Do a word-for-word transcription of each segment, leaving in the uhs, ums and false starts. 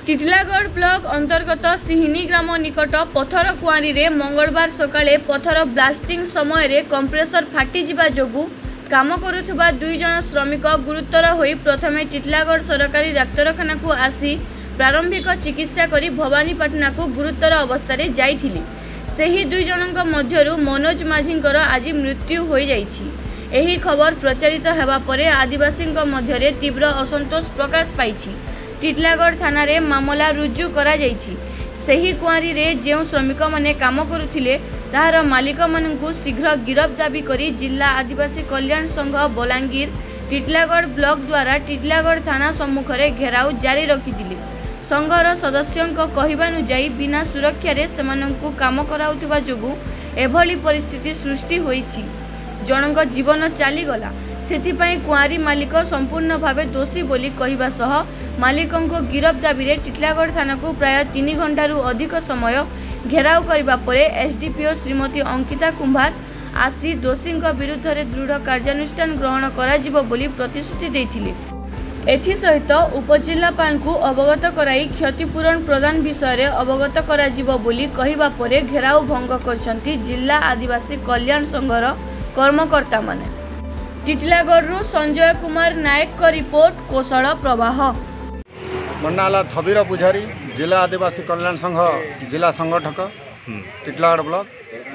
Titlagarh block अंतर्गत सिहिनी ग्राम निकट पथर कुआरी रे मंगलवार सकाळे पथर ब्लास्टिंग समय रे कंप्रेसर फाटी जिबा जोगु काम करुथुबा दुई जन श्रमिक गुरुतर होई प्रथमे टिटलागढ़ सरकारी डाक्तरखाना को आसी प्रारंभिक चिकित्सा करी भवानीपाटना को गुरुतर अवस्था रे जाइथिले। सेही दुई जनक मध्यरु मनोज माझींकर आज मृत्यु होई जाइछि। एही खबर प्रचारित हेबा परे आदिवासींक मध्यरे तीव्र असंतोष प्रकाश पाइछि। टिटलागढ़ थाना रे मामला रुजु करा जाइछि। सेही कुआरी रे जेउ श्रमिक माने काम करुथिले ताहार मालिक माननकु शीघ्र गिरफ दाबी करी जिला आदिवासी कल्याण संघ बलांगीर टिटलागढ़ ब्लॉक द्वारा टिटलागढ़ थाना सम्मुखरे घेराव जारी रखिथिले। संघर सदस्यंक कहिबानुजाई बिना सुरक्षा रे सेमानंकु काम कराउथिबा जोगु एभली परिस्थिति सृष्टि होईछि। जनक जीवन चलीगला सेथिपाई कुआरी मालिक संपूर्ण भावे दोषी बोली कहिबा सह मालिकंको गिरफ दाबी रे टिटलागढ़ थाना को प्राय तीन घंटारू अधिक समय घेराव करिबा परे एसडीपीओ श्रीमती अंकिता कुंभार आसी दोषींक विरुद्ध रे दृढ़ कार्यानुष्ठान ग्रहण कराजिबो बोली प्रतिश्रुति दैथिले। एथि सहित उपजिल्लापाल को अवगत कराई क्षतिपूरण प्रदान विषय रे अवगत कराजिबो बोली कहिबा परे घेराव भंग करछंती जिला आदिवासी कल्याण संघर कर्मकर्ता माने। टिटलागढ़ संजय कुमार नायक का रिपोर्ट कौशल प्रवाह। मन्नाला थबीर पुजारी जिला आदिवासी कल्याण संघ जिला संगठक टिटलागढ़ ब्लॉक।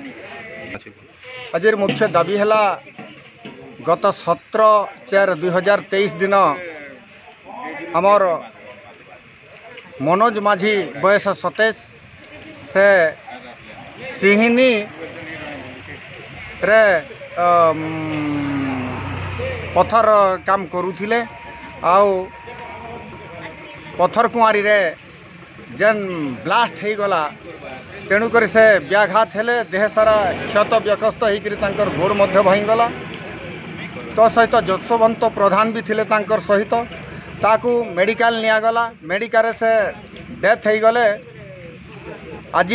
आज मुख्य दाबी है गत सत्रह चार दुई हजार तेईस दिन आमर मनोज माझी बयस सतैश से सिहिनी रे पथर काम करुथिले आउ पथर कुआरी रे जेन ब्लास्ट हो गला तेणुक से व्याघात हेले देह सारा क्षत व्यकस्त होकर गोड़ मध्य भाईगला। तो सहित जशवंत प्रधान भी थिले तांकर सहित ताकू मेडिकल नियागला। मेडिकल से डेथ हो गले। आज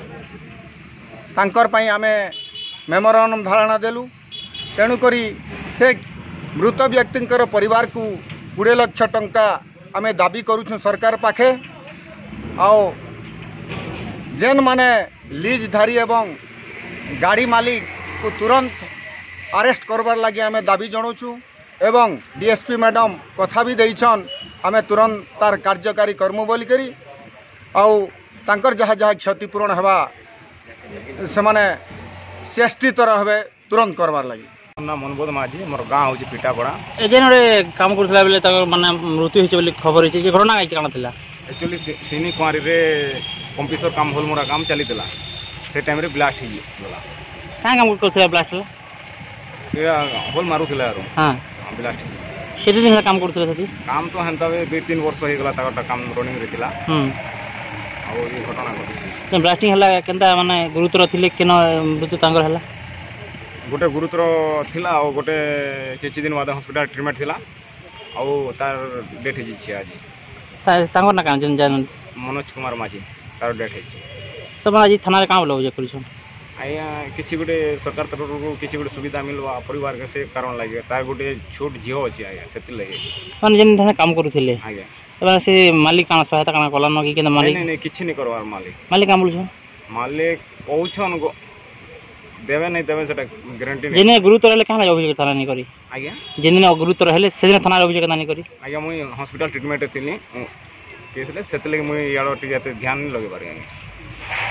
तांकर पई आमे मेमोरांडम धारणा देलु। तेणुक से मृत व्यक्ति परिवार को कोड़े लक्ष टंका आमे दाबी करुछु सरकार पाखे। आओ जेन माने लीजधारी एवं गाड़ी मालिक को तुरंत अरेस्ट करबार लगी आमे दाबी जनाऊँ एवं डीएसपी मैडम कथा भी देइछन आमे तुरंत तार कार्यकारी कर्मु बोली करी आउ तांकर जहाँ जहाँ क्षतिपूरण हेबा से माने चेष्टित रहे तुरंत करबार लगी। ना मनबोध माझी मोर गाँव हूँ पिटापड़ा। एजेन काम करथिला बेले तक माने मृत्यु होइछ बोली खबर होइछ जे घटना काई काना थिला। एक्चुअली सिनी कुआरी रे कंप्रेसर काम होल मोरा काम चलीतला से टाइम रे ब्लास्ट ही गला। का काम करथिला ब्लास्ट ला या होल मारुथिला यार। हां ब्लास्ट केते दिन काम करथिला सती काम तो हंता वे दो तीन वर्ष हो गला तक काम रनिंग रे थिला। हम आ ये घटना घटिछि। तो ब्लास्टिंग हला केनता माने गुरुतर थिले केन मृत्यु तांगर हला। गोटे गुरुतर थिला और गोटे किछि दिन बाद हॉस्पिटल ट्रीटमेंट थिला और तार डेथ हो जाइछि। आज तांगर ना कान जान मनोज कुमार माझी तार डेथ हो। तो आज थाना रे काम लगे जे करिसन आया किछि गोटे सरकार तरफ को किछि गोटे सुविधा मिलवा परिवार के से कारण लागे तार गोटे छोट झियो अछि। आया सेति लगे माने जेन थाने काम करूथिले। आया तबा से मालिक काना सहायता काना कला न कि केना मालिक नहीं नहीं किछि नहीं करवार मालिक मालिक काम बोलछन मालिक कहउछन देवे नहीं देवे सेटा गारंटी नहीं। जेने गुरुतर हेले काना अभियोग थाना नहीं करी। आज्ञा जेने गुरुतर हेले से थाना अभियोग नहीं करी। आज्ञा मुई हॉस्पिटल ट्रीटमेंट थिनी केस ले सेते लगे मुई याडो टिके ध्यान नहीं लगे पारे।